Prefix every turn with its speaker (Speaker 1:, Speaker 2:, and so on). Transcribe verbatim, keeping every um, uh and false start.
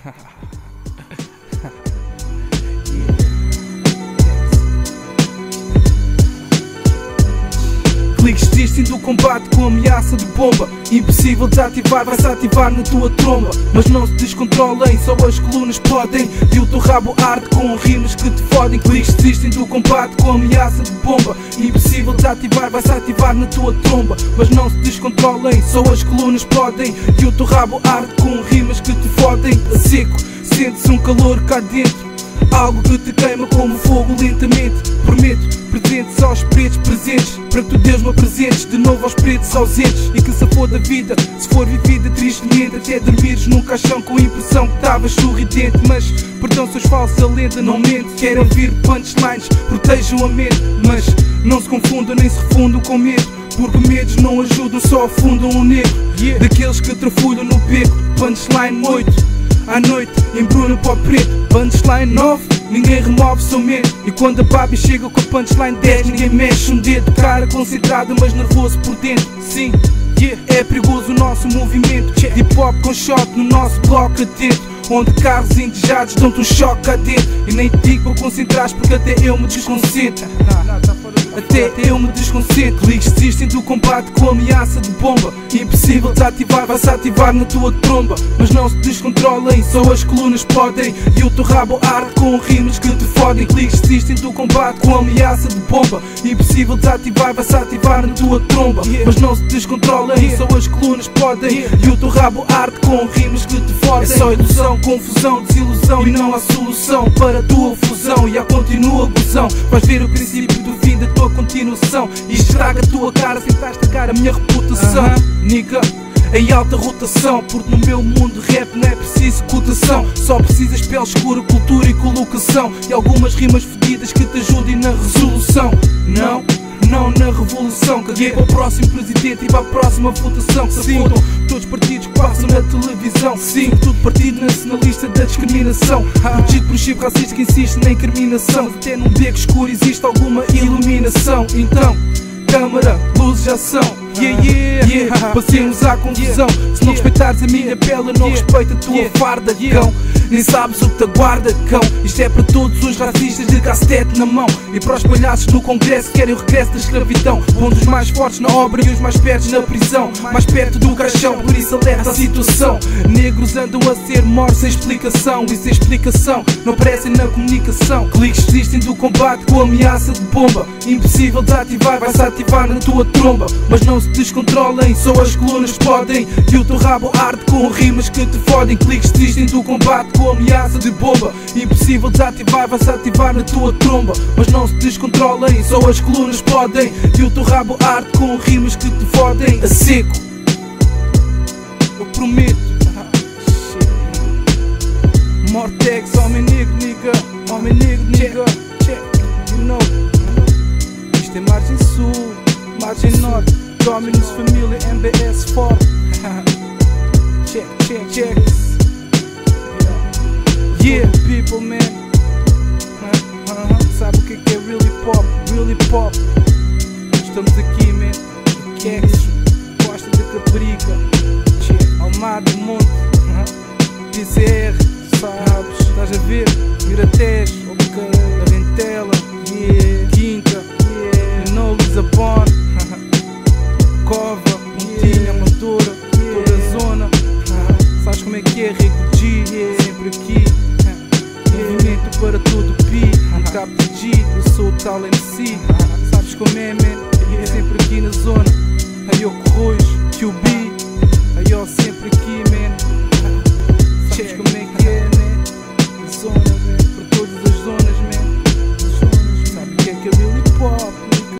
Speaker 1: Cliques desistem do combate com ameaça de bomba. Impossível desativar, vai-se ativar na tua tromba. Mas não se descontrolem, só as colunas podem. E o teu rabo arde com rimas que te fodem. Cliques desistem do combate com ameaça de bomba. Impossível desativar, vai-se ativar na tua tromba. Mas não se descontrolem, só as colunas podem. E o teu rabo arde com rimas que te fodem. A seco, sente-se um calor cá dentro, algo que te queima como fogo lentamente. Prometo presentes aos pretos presentes, para que tu Deus me apresentes de novo aos pretos ausentes. E que se for da vida, se for vivida tristemente, até dormires num caixão com a impressão que estavas sorridente. Mas perdão seus falsos, a lenda não mente. Querem ouvir punchlines, protejam a mente. Mas não se confundam nem se refundam com medo, porque medos não ajudam, só afundam o negro. Yeah. Daqueles que trafulham no beco. Punchline oito à noite, embrulha para o preto. Punchline nove, ninguém remove seu medo. E quando a Babi chega com a punchline dez, ninguém mexe um dedo. Cara concentrado mas nervoso por dentro. Sim, yeah, é perigoso o nosso movimento. Hip hop com shot no nosso bloco atento, onde carros indesejados dão-te um choque cá dentro. E nem te digo para concentrares, porque até eu me desconcentro. Até eu me desconcentro. Cliques desistem do combate com ameaça de bomba. Impossível desativar, vai-se ativar na tua tromba. Mas não se descontrolem, só as colunas podem. E o teu rabo arde com rimas que te fodem. Cliques desistem do combate com ameaça de bomba. Impossível desativar, vai-se ativar na tua tromba. Mas não se descontrolem, só as colunas podem. E o teu rabo arde com rimas que te fodem. É só ilusão, confusão, desilusão, e não há solução para a tua fusão. E há continua gozão, vais ver o princípio do fim da tua continuação. E estraga a tua cara sem estar a estragar a minha reputação. uh-huh. Nigga, em alta rotação, porque no meu mundo rap não é preciso cotação. Só precisas pele escura, cultura e colocação, e algumas rimas fedidas que te ajudem na resolução. Não, não na revolução. Caguei para o próximo presidente e para a próxima votação. Que se fodam todos os partidos que passam na televisão. Sim, tudo partido nacionalista da discriminação, protegido por um chip racista que insiste na incriminação. Mas até num beco escuro existe alguma iluminação. Então, câmara, luzes, ação. Yeah, yeah, yeah. Passemos à confusão. Se não respeitares a minha pele, não respeito a tua farda, cão. Nem sabes o que te aguarda, cão. Isto é para todos os racistas de cacetete na mão, e para os palhaços no congresso que querem o regresso da escravidão. Bom dos mais fortes na obra e os mais perto na prisão, mais perto do caixão, por isso alerta a situação. Negros andam a ser mortos sem explicação, e sem explicação não aparecem na comunicação. Cliques desistem do combate com ameaça de bomba. Impossível desativar, vai-se ativar na tua tromba. Mas não se descontrolem, só as colunas podem. E o teu rabo arde com rimas que te fodem. Cliques desistem do combate com ameaça de bomba. Impossível desativar, vai-se ativar na tua tromba. Mas não se descontrolem, só as colunas podem. E o teu rabo arde com rimas que te fodem. A seco, eu prometo. Mortex, homem negro, nigga. Homem negro, nigga. You know, isto é margem sul, margem norte, Dominus família, M B S forte. Check, check, check. Yeah, people, man. uh, uh, Sabe o que é really pop? Really pop. Estamos aqui, man. Kex, Costa de Caparica, Almada, Monte, uh, D C R, sabes? Estás a ver? Miratejo, ok, Arentela, yeah, Quinta, yeah, you know, Lisabon, Cova, Pontinha, Amadora, yeah, toda a zona, uh, sabes como é que é? Rico G, yeah, sempre aqui, uh, movimento para todo o Pi, no Cap de G, eu sou o tal M C, uh, sabes como é, man? Yeah, sempre aqui na zona.